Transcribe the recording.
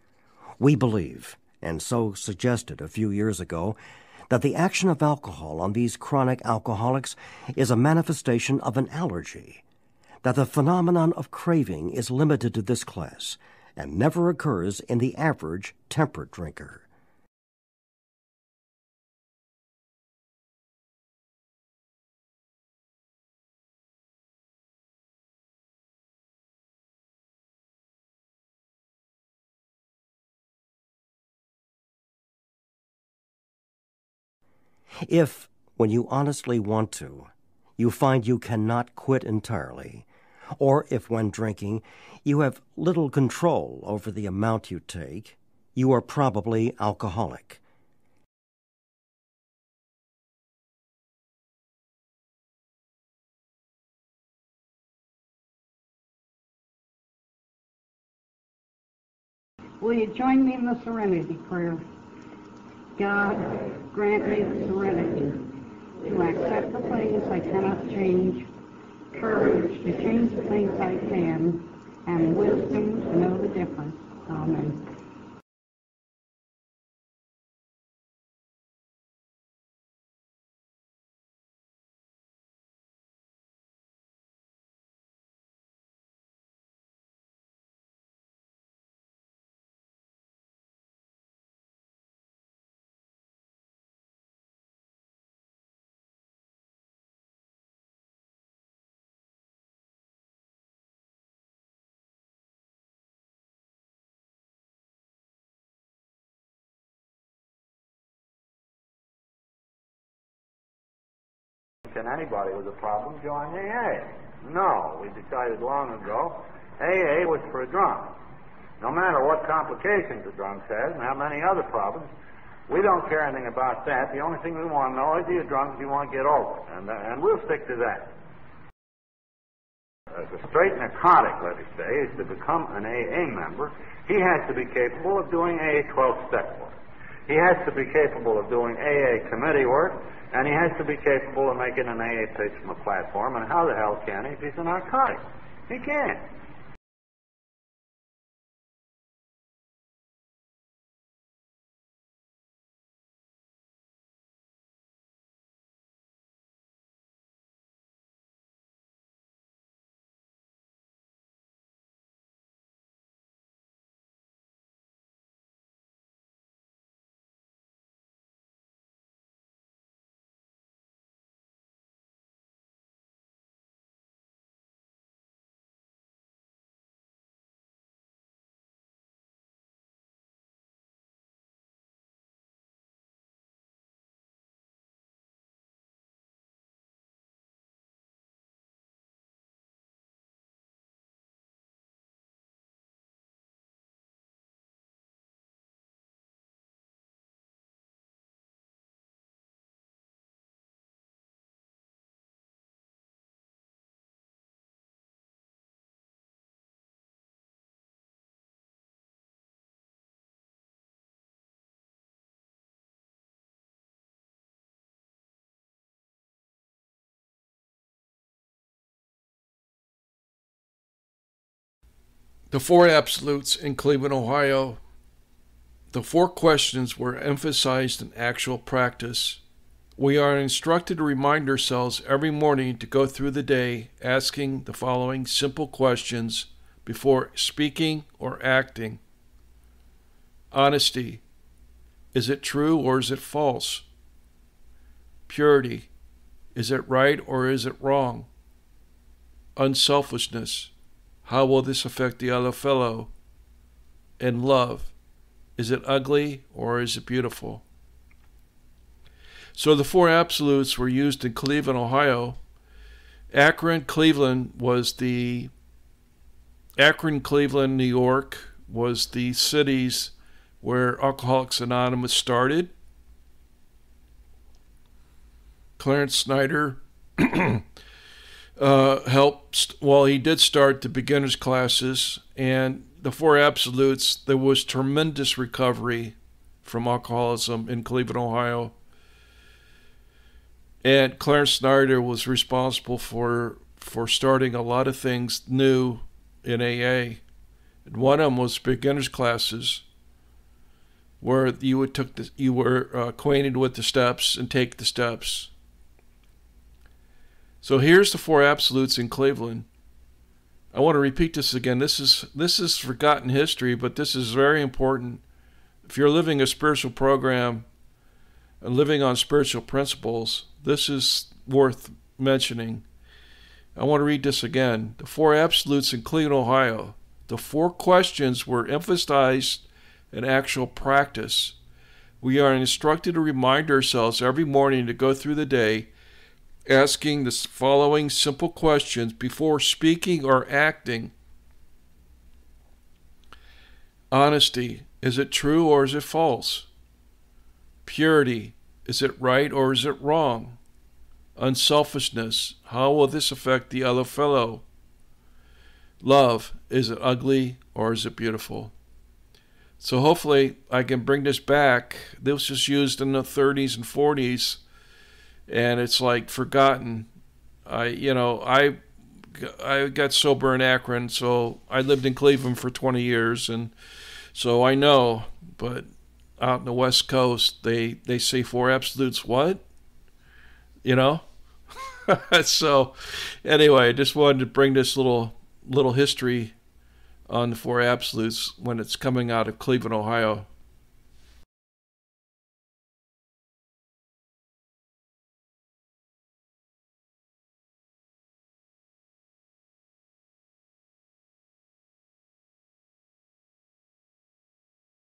We believe, and so suggested a few years ago, that the action of alcohol on these chronic alcoholics is a manifestation of an allergy, that the phenomenon of craving is limited to this class and never occurs in the average temperate drinker. If, when you honestly want to, you find you cannot quit entirely, or if when drinking you have little control over the amount you take, you are probably alcoholic. Will you join me in the serenity prayer? God, grant me the serenity to accept the things I cannot change, courage to change the things I can, and wisdom to know the difference. Amen. Can anybody with a problem join AA? No, we decided long ago AA was for a drunk. No matter what complications the drunk has and how many other problems, we don't care anything about that. The only thing we want to know is you're drunk and you want to get over it, and we'll stick to that. As a straight narcotic, let us say, is to become an AA member, he has to be capable of doing AA 12-step work. He has to be capable of doing AA committee work, and he has to be capable of making an AA pitch from a platform. And how the hell can he if he's a narcotic? He can't. The four absolutes in Cleveland, Ohio. The four questions were emphasized in actual practice. We are instructed to remind ourselves every morning to go through the day asking the following simple questions before speaking or acting. Honesty. Is it true or is it false? Purity. Is it right or is it wrong? Unselfishness. How will this affect the other fellow? And love. Is it ugly or is it beautiful? So the four absolutes were used in Cleveland, Ohio. Akron, Cleveland, New York was the cities where Alcoholics Anonymous started. Clarence Snyder helped, well, he did start the beginners classes, and the four absolutes, there was tremendous recovery from alcoholism in Cleveland, Ohio. And Clarence Snyder was responsible for starting a lot of things new in AA. And one of them was beginners classes. where you were acquainted with the steps and take the steps. So here's the four absolutes in Cleveland. I want to repeat this again. This is forgotten history, but this is very important. If you're living a spiritual program and living on spiritual principles, this is worth mentioning. I want to read this again. The four absolutes in Cleveland, Ohio. The four questions were emphasized in actual practice. We are instructed to remind ourselves every morning to go through the day asking the following simple questions before speaking or acting. Honesty. Is it true or is it false? Purity. Is it right or is it wrong? Unselfishness. How will this affect the other fellow? Love. Is it ugly or is it beautiful? So hopefully I can bring this back. This was used in the 30s and 40s, and it's like forgotten. I got sober in Akron, so I lived in Cleveland for 20 years, and so I know. But out in the West Coast, they say four absolutes. What? So anyway, I just wanted to bring this little history on the four absolutes when it's coming out of Cleveland, Ohio.